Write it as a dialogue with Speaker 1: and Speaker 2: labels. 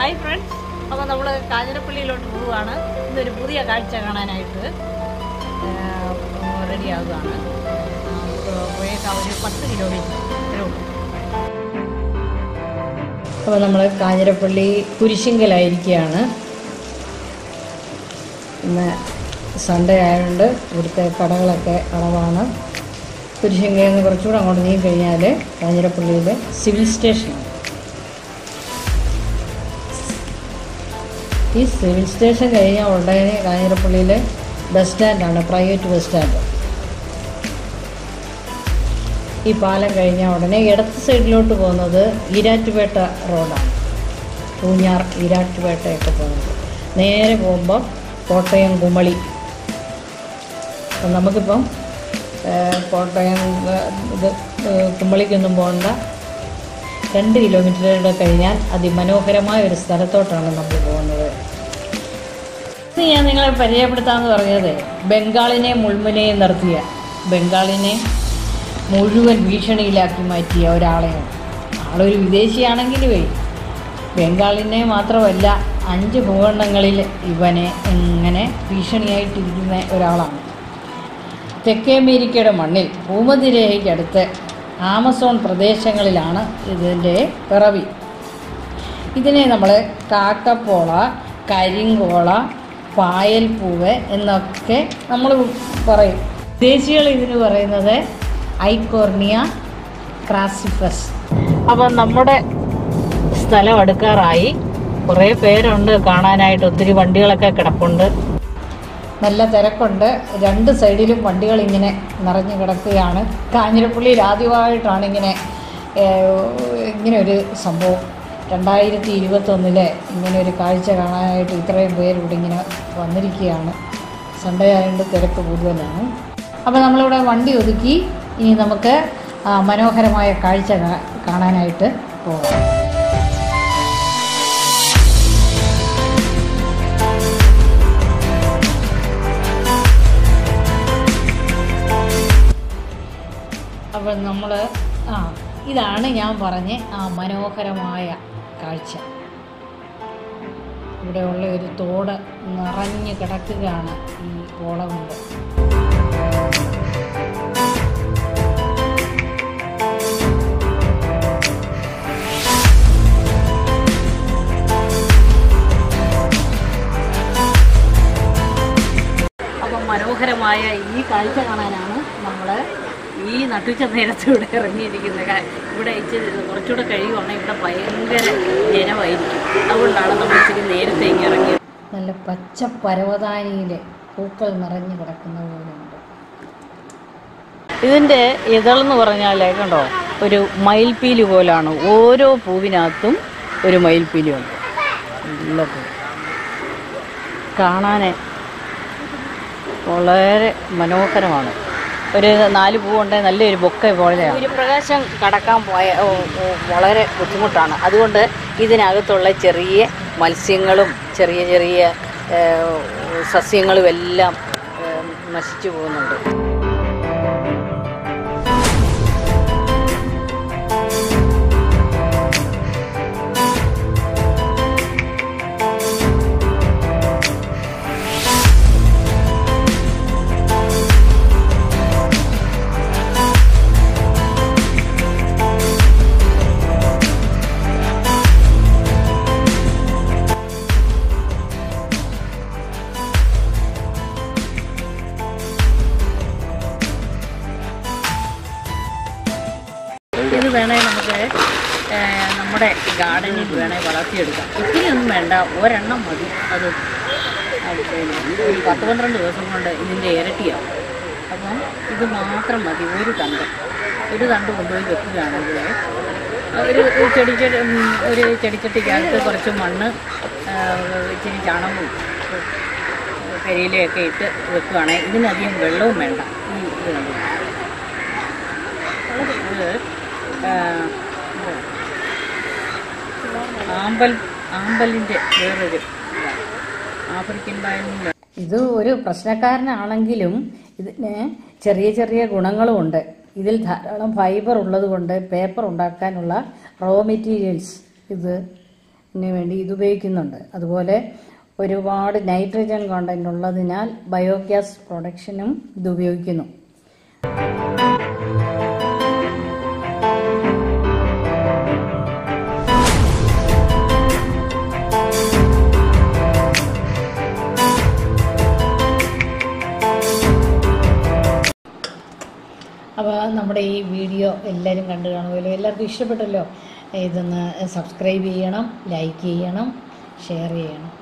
Speaker 1: Hi friends, അപ്പോൾ നമ്മൾ കാഞ്ഞിരപ്പള്ളിയിലോട്ട് പോവുകയാണ്. ഇന്നൊരു പുതിയ കാഴ്ച കാണാനായിട്ട് റെഡിയാകുകയാണ്. പോയേക്കാം ഒരു 10 കിലോമീറ്റർ ഉള്ളൂ. അപ്പോൾ നമ്മൾ കാഞ്ഞിരപ്പള്ളി കുരിശിങ്കലായിരിക്കുകയാണ്. ഇന്ന് സൺഡേ ആയതുകൊണ്ട് ഇവിടുത്തെ കടകളൊക്കെ അടവാണ്. കുരിശിങ്കയിൽ നിന്ന് കുറച്ചുകൂടെ അങ്ങോട്ട് നീങ്ങി കഴിഞ്ഞാൽ കാഞ്ഞിരപ്പള്ളിയിലെ സിവിൽ സ്റ്റേഷനാണ്. ഈ സിവിൽ സ്റ്റേഷൻ കഴിഞ്ഞാൽ ഉടനെ കാഞ്ഞിരപ്പള്ളിയിലെ ബസ് സ്റ്റാൻഡാണ്, പ്രൈവറ്റ് ബസ് സ്റ്റാൻഡ്. ഈ പാലം കഴിഞ്ഞാൽ ഉടനെ ഇടത്ത് സൈഡിലോട്ട് പോകുന്നത് ഈരാറ്റുപേട്ട റോഡാണ്. പൂഞ്ഞാർ ഈരാറ്റുപേട്ടയൊക്കെ പോകുന്നത്. നേരെ പോകുമ്പോൾ കോട്ടയം കുമളി. അപ്പം നമുക്കിപ്പം കോട്ടയം കുമളിക്കൊന്നും പോകേണ്ട, 2 കിലോമീറ്ററുകൾ കഴിഞ്ഞാൽ അതിമനോഹരമായ ഒരു സ്ഥലത്തോട്ടാണ് നമ്മൾ പോകുന്നത്. ഇത് ഞാൻ നിങ്ങളെ പരിചയപ്പെടുത്താമെന്ന് പറഞ്ഞത് ബംഗാളിനെ മുൾമുനയെ നിർത്തിയ, ബംഗാളിനെ മുഴുവൻ ഭീഷണിയിലാക്കി മാറ്റിയ ഒരാളെയാണ്. ആളൊരു വിദേശിയാണെങ്കിലുമേ ബംഗാളിനെ മാത്രമല്ല 5 ഭൂഖണ്ഡങ്ങളിൽ ഇവനെ ഇങ്ങനെ ഭീഷണിയായിട്ടിരിക്കുന്ന ഒരാളാണ്. തെക്കേ അമേരിക്കയുടെ മണ്ണിൽ ഭൂമധ്യരേഖയ്ക്കടുത്ത് ആമസോൺ പ്രദേശങ്ങളിലാണ് ഇതിൻ്റെ പിറവി. ഇതിനെ നമ്മൾ കാക്കപ്പോള, കരിങ്കോള, പായൽപ്പൂവ് എന്നൊക്കെ നമ്മൾ പറയും. ദേശീയകൾ ഇതിന് പറയുന്നത് ഐക്കോർണിയ ക്രാസിഫസ്. അപ്പം നമ്മുടെ സ്ഥലം അടുക്കാറായി. കുറേ പേരുണ്ട് കാണാനായിട്ട്, ഒത്തിരി വണ്ടികളൊക്കെ കിടപ്പുണ്ട്, നല്ല തിരക്കുണ്ട്. 2 സൈഡിലും വണ്ടികൾ ഇങ്ങനെ നിറഞ്ഞു കിടക്കുകയാണ്. കാഞ്ഞിരപ്പള്ളിയിൽ ആദ്യമായിട്ടാണ് ഇങ്ങനെ ഒരു സംഭവം. 2021 ഇങ്ങനെ ഒരു കാഴ്ച കാണാനായിട്ട് ഇത്രയും പേര് ഇവിടെ ഇങ്ങനെ വന്നിരിക്കുകയാണ്. സൺഡേ ആയതുകൊണ്ട് തിരക്ക് കൂടുതലാണ്. അപ്പോൾ നമ്മളിവിടെ വണ്ടി ഒതുക്കി ഇനി നമുക്ക് മനോഹരമായ കാഴ്ച കാണാനായിട്ട് പോകാം. അപ്പോൾ നമ്മൾ ഇതാണ് ഞാൻ പറഞ്ഞ മനോഹരമായ കാഴ്ച. ഇവിടെയുള്ള ഒരു തോട് നിറഞ്ഞു കിടക്കുകയാണ് ഈ പോള കൊണ്ട്. അപ്പം മനോഹരമായ ഈ കാഴ്ച കാണാനാണ് നമ്മൾ ഈ നട്ടുച്ച നേരത്ത് ഇവിടെ ഇറങ്ങിയിരിക്കുന്നത്. ഇവിടെ കുറച്ചുകൂടെ കഴിയുവാണെങ്കിൽ ഇവിടെ ഭയങ്കര ജനമായിരിക്കും. അതുകൊണ്ടാണ് നമ്മൾ ഇച്ചിരി നേരത്തെ ഇങ്ങനെ ഇറങ്ങിയത്. നല്ല പച്ച പരവതാനിയിലെ പൂക്കൾ നിറഞ്ഞു കിടക്കുന്ന പോലെയുണ്ട്. ഇതിൻ്റെ ഇതളെന്ന് പറഞ്ഞാൽ കണ്ടോ, ഒരു മയിൽപ്പീലി പോലാണ്. ഓരോ പൂവിനകത്തും ഒരു മയിൽപ്പീലിയുണ്ട്. നല്ല പൂ കാണാൻ വളരെ മനോഹരമാണ്. ഒരു 4 പൂവുണ്ടെങ്കിൽ നല്ലൊരു ബൊക്കെ പോലെയാണ്. സൂര്യപ്രകാശം കടക്കാൻ വളരെ ബുദ്ധിമുട്ടാണ്. അതുകൊണ്ട് ഇതിനകത്തുള്ള ചെറിയ മത്സ്യങ്ങളും ചെറിയ ചെറിയ സസ്യങ്ങളും എല്ലാം നശിച്ചു പോകുന്നുണ്ട്. ഇത് വേണേൽ നമുക്ക് നമ്മുടെ ഗാർഡനിൽ വേണേൽ വളർത്തിയെടുക്കാം. ഒത്തിരിയൊന്നും വേണ്ട, ഒരെണ്ണം മതി. അത് ഒരു 10-12 ദിവസം കൊണ്ട് ഇതിൻ്റെ ഇരട്ടിയാവും. അപ്പം ഇത് മാത്രം മതി. ഒരു തണ്ട് കൊണ്ടുപോയി വെക്കുകയാണെങ്കിൽ ഒരു ചെടിച്ചട്ടിക്കകത്ത് കുറച്ച് മണ്ണ്, ഇച്ചിരി ചാണകവും കരിയിലയൊക്കെ ഇട്ട് വെക്കുകയാണെങ്കിൽ ഇതിനധികം വെള്ളവും വേണ്ട. ആമ്പലിൻ്റെ വേറൊരു ആഫ്രിക്കൻ പായലിൻ്റെ. ഇത് ഒരു പ്രശ്നക്കാരനാണെങ്കിലും ഇതിന് ചെറിയ ചെറിയ ഗുണങ്ങളുമുണ്ട്. ഇതിൽ ധാരാളം ഫൈബർ ഉള്ളത് കൊണ്ട് പേപ്പർ ഉണ്ടാക്കാനുള്ള റോ മെറ്റീരിയൽസ് ഇത് വേണ്ടി ഇത് ഉപയോഗിക്കുന്നുണ്ട്. അതുപോലെ ഒരുപാട് നൈട്രജൻ കണ്ടന്റ് ഉള്ളതിനാൽ ബയോഗ്യാസ് പ്രൊഡക്ഷനും ഇത് ഉപയോഗിക്കുന്നു. അപ്പോൾ നമ്മുടെ ഈ വീഡിയോ എല്ലാവരും കണ്ടു കാണുമല്ലോ, എല്ലാവർക്കും ഇഷ്ടപ്പെട്ടല്ലോ. ഇതൊന്ന് സബ്സ്ക്രൈബ് ചെയ്യണം, ലൈക്ക് ചെയ്യണം, ഷെയർ ചെയ്യണം.